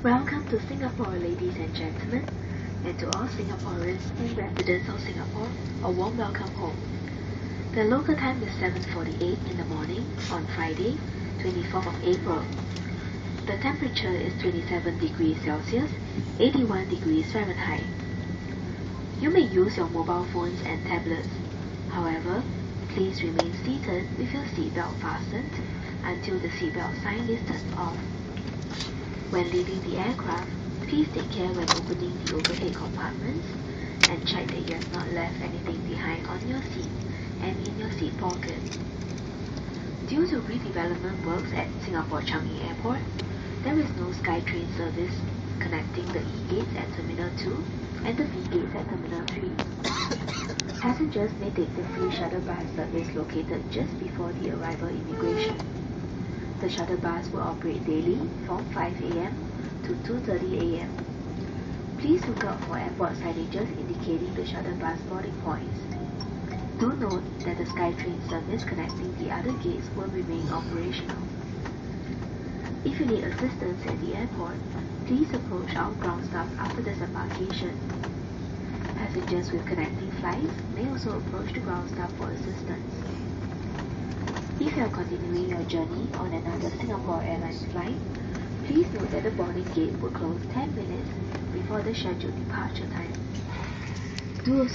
Welcome to Singapore, ladies and gentlemen, and to all Singaporeans and residents of Singapore, a warm welcome home. The local time is 7:48 in the morning on Friday, 24th of April. The temperature is 27 degrees Celsius, 81 degrees Fahrenheit. You may use your mobile phones and tablets. However, please remain seated with your seatbelt fastened until the seatbelt sign is turned off. When leaving the aircraft, please take care when opening the overhead compartments and check that you have not left anything behind on your seat and in your seat pocket. Due to redevelopment works at Singapore Changi Airport, there is no SkyTrain service connecting the E-gates at Terminal 2 and the V-gates at Terminal 3. Passengers may take the free shuttle bus service located just before the arrival immigration. The shuttle bus will operate daily from 5 a.m. to 2:30 a.m. Please look out for airport signages indicating the shuttle bus boarding points. Do note that the SkyTrain service connecting the other gates will remain operational. If you need assistance at the airport, please approach our ground staff after disembarkation. Passengers with connecting flights may also approach the ground staff for assistance. If you are continuing your journey on another Singapore Airlines flight, please note that the boarding gate will close 10 minutes before the scheduled departure time. Do